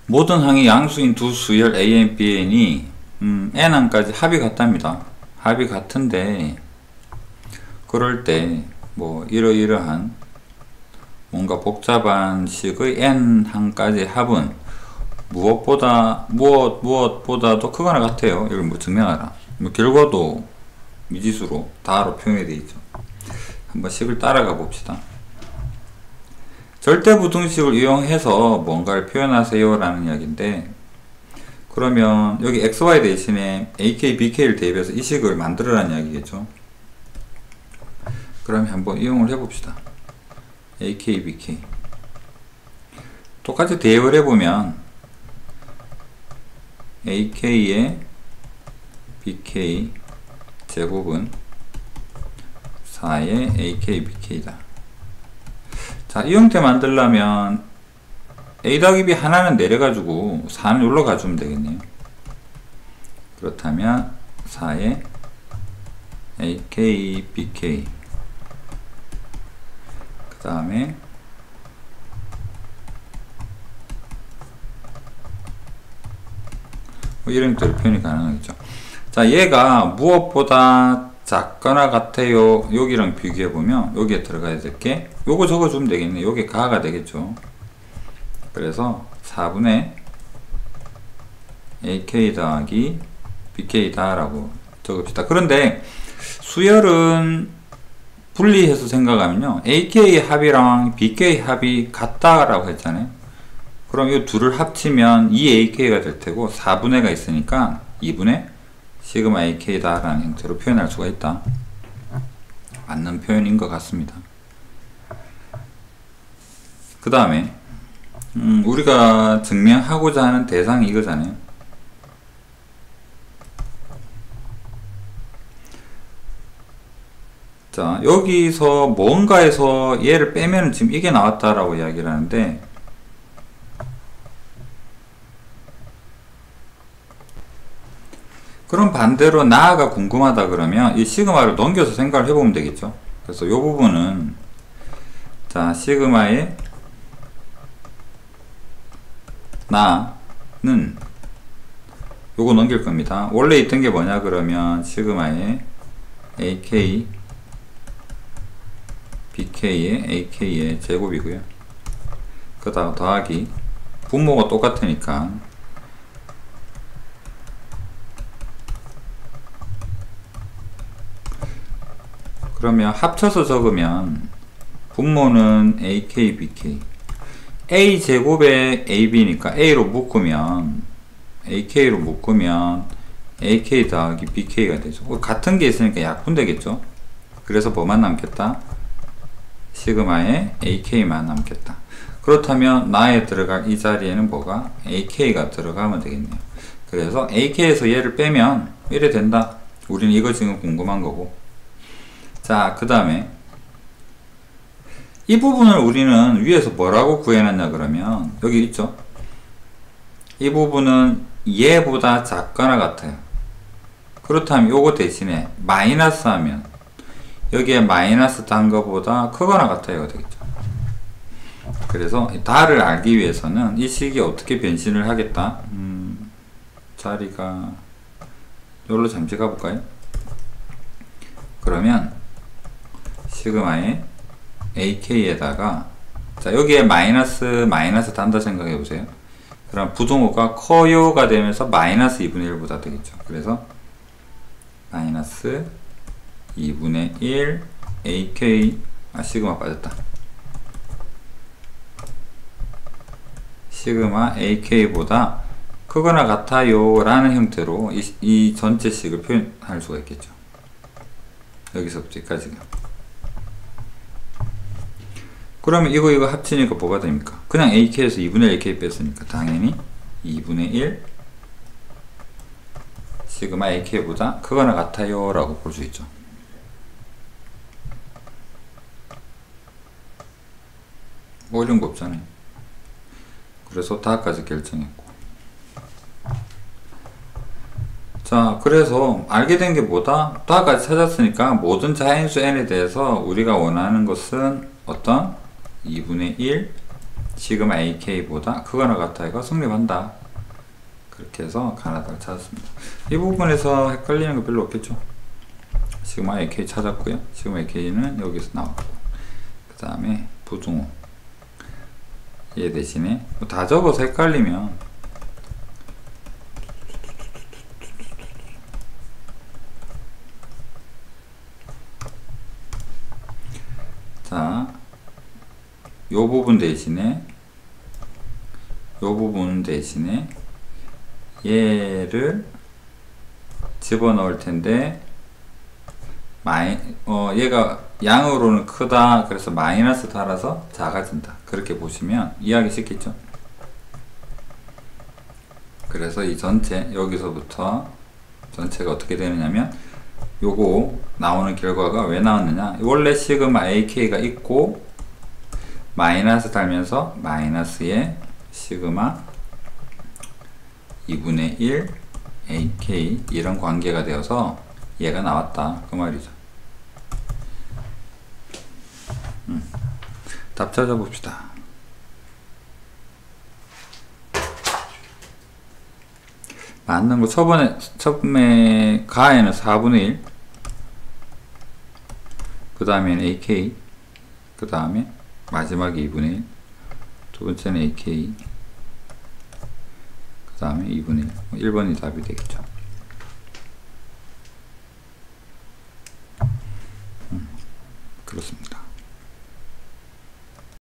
모든 항이 양수인 두 수열 AN, BN이 N항까지 합이 같답니다. 합이 같은데 그럴 때 뭐 이러이러한 뭔가 복잡한 식의 N항까지 합은 무엇보다도 크거나 같아요. 이걸 뭐 증명하라. 뭐 결과도 미지수로 다로 표현이 되어 있죠. 한번 식을 따라가 봅시다. 절대부등식을 이용해서 뭔가를 표현하세요 라는 이야기인데, 그러면 여기 xy 대신에 ak, bk를 대입해서 이 식을 만들어라는 이야기겠죠. 그러면 한번 이용을 해봅시다. ak, bk 똑같이 대입을 해보면 ak의 bk 제곱은 4의 ak, bk다. 자, 이 형태 만들려면 a 더하기 b 하나는 내려가지고 4는 여기로 가주면 되겠네요. 그렇다면 4의 ak, bk 그 다음에 뭐 이런 형태로 표현이 가능하겠죠. 자, 얘가 무엇보다 작거나 같아요. 여기랑 비교해보면 여기에 들어가야 될 게 요거 적어주면 되겠네. 요게 가가 되겠죠. 그래서 4분의 ak 더하기 bk다 라고 적읍시다. 그런데 수열은 분리해서 생각하면요, ak의 합이랑 bk의 합이 같다라고 했잖아요. 그럼 이 둘을 합치면 2ak가 될 테고 4분의가 있으니까 2분의 시그마 ak다 라는 형태로 표현할 수가 있다. 맞는 표현인 것 같습니다. 그 다음에 우리가 증명하고자 하는 대상이 이거잖아요. 자, 여기서 뭔가에서 얘를 빼면 지금 이게 나왔다라고 이야기를 하는데, 그럼 반대로 나가 궁금하다 그러면 이 시그마를 넘겨서 생각을 해보면 되겠죠. 그래서 이 부분은, 자, 시그마의 나는 요거 넘길 겁니다. 원래 있던 게 뭐냐 그러면 시그마의 ak bk의 ak의 제곱이고요. 그 다음 더하기 분모가 똑같으니까 그러면 합쳐서 적으면 분모는 ak, bk a 제곱에 ab니까 a로 묶으면 ak로 묶으면 ak 더하기 bk가 되죠. 같은 게 있으니까 약분되겠죠. 그래서 뭐만 남겠다? 시그마에 ak만 남겠다. 그렇다면 나에 들어갈 이 자리에는 뭐가? ak가 들어가면 되겠네요. 그래서 ak에서 얘를 빼면 이래 된다. 우리는 이거 지금 궁금한 거고. 자, 그 다음에 이 부분을 우리는 위에서 뭐라고 구해놨냐 그러면 여기 있죠. 이 부분은 얘보다 작거나 같아요. 그렇다면 요거 대신에 마이너스 하면 여기에 마이너스 단 거보다 크거나 같아요 되겠죠. 그래서 다를 알기 위해서는 이 식이 어떻게 변신을 하겠다. 자리가 여기로 잠시 가볼까요? 그러면 시그마의 ak에다가, 자, 여기에 마이너스 단다 생각해 보세요. 그럼 부등호가 커요가 되면서 마이너스 2분의 1보다 되겠죠. 그래서 마이너스 2분의 1 ak, 시그마 빠졌다. 시그마 ak보다 크거나 같아요 라는 형태로 이 전체 식을 표현할 수가 있겠죠. 여기서부터 여기까지가. 그러면 이거 합치니까 뭐가 됩니까? 그냥 ak에서 2분의 1 ak 뺐으니까 당연히 2분의 1 시그마 ak보다 크거나 같아요 라고 볼 수 있죠. 뭐 이런 거 없잖아요. 그래서 다까지 결정했고, 자, 그래서 알게 된 게 뭐다? 다까지 찾았으니까 모든 자연수 n에 대해서 우리가 원하는 것은 어떤 2분의 1 시그마 AK보다 크거나 같아 이거 성립한다. 그렇게 해서 가나다를 찾았습니다. 이 부분에서 헷갈리는 거 별로 없겠죠. 시그마 AK 찾았고요. 시그마 AK는 여기서 나왔고, 그 다음에 부등호 얘 대신에 뭐 다 적어서 헷갈리면 자, 요 부분 대신에 얘를 집어넣을 텐데 얘가 양으로는 크다. 그래서 마이너스 달아서 작아진다. 그렇게 보시면 이해하기 쉽겠죠. 그래서 이 전체 여기서부터 전체가 어떻게 되느냐면 요거 나오는 결과가 왜 나왔느냐, 원래 시그마 AK가 있고 마이너스 달면서 마이너스에 시그마 2분의 1 AK 이런 관계가 되어서 얘가 나왔다 그 말이죠. 답 찾아봅시다. 맞는 거 처음에 가에는 4분의 1, 그 다음에는 AK, 그 다음에 마지막에 2분의 1, 두 번째는 AK, 그 다음에 2분의 1. 1번이 답이 되겠죠.